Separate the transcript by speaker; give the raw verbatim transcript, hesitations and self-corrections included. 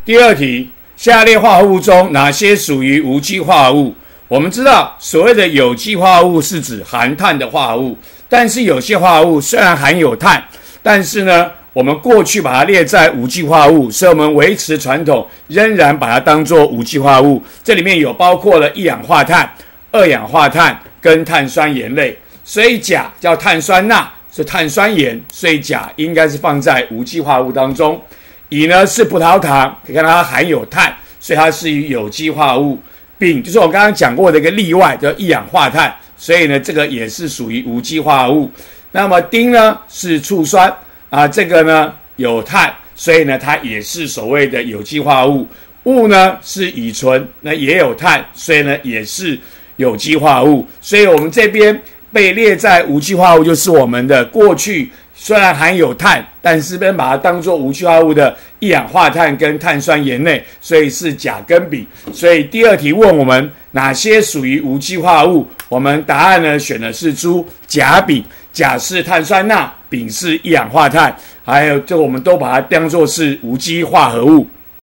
Speaker 1: 第二题，下列化合物中哪些属于无机化合物？我们知道，所谓的有机化合物是指含碳的化合物，但是有些化合物虽然含有碳，但是呢，我们过去把它列在无机化合物，所以我们维持传统，仍然把它当作无机化合物。这里面有包括了一氧化碳、二氧化碳跟碳酸盐类，所以钾叫碳酸钠，是碳酸盐，所以钾应该是放在无机化合物当中。乙呢是葡萄糖，可以看到它含有碳，所以它是有机化合物。丙就是我刚刚讲过的一个例外，叫一氧化碳，所以呢这个也是属于无机化合物。那么丁呢是醋酸啊，这个呢有碳，所以呢它也是所谓的有机化合物。戊呢是乙醇，那也有碳，所以呢也是有机化合物。所以我们这边被列在无机化合物，就是我们的过去虽然含有碳，但是被把它当作无机化合物的一氧化碳跟碳酸盐类，所以是钾跟丙。所以第二题问我们哪些属于无机化合物，我们答案呢选的是猪钾丙，钾是碳酸钠，丙是一氧化碳，还有这我们都把它当作是无机化合物。